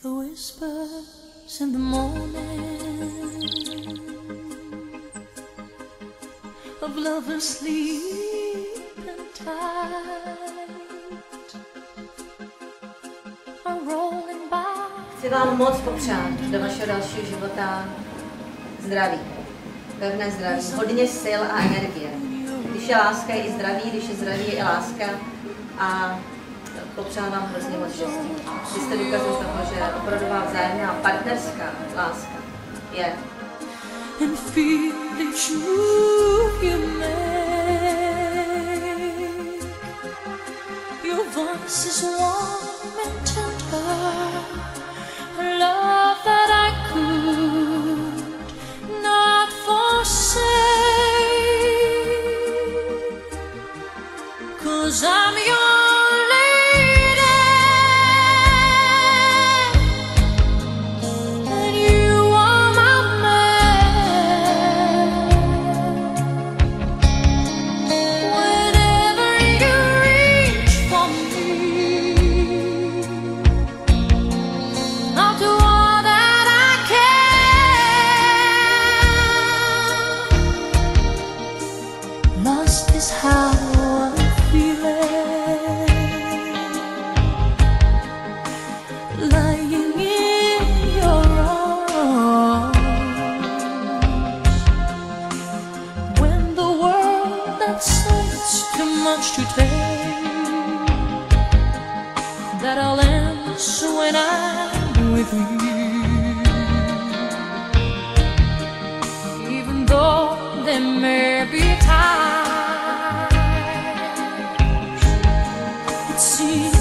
The whispers in the morning of lovers sleeping tight are rolling by. Chci vám moc popřát do vašeho dalšího života zdraví, pevné zdraví, hodně sil a energie. Když je láska, je i zdraví, když je zdraví, je i láska. A popřát vám hrozně moc štěstí. Vy jste důkazem toho, že opravdová vzájemná partnerská láska je. And feel each move you make. Your voice is warm and tender, a love that I could not forsake. 'Cause I'm your lady, and you are my man. Whenever you reach for me, I'll do all that I can. Lost is how I'm feeling, lying in your arms, when the world that seems too much to take, that all ends when I'm with you. Even though there may be times it seems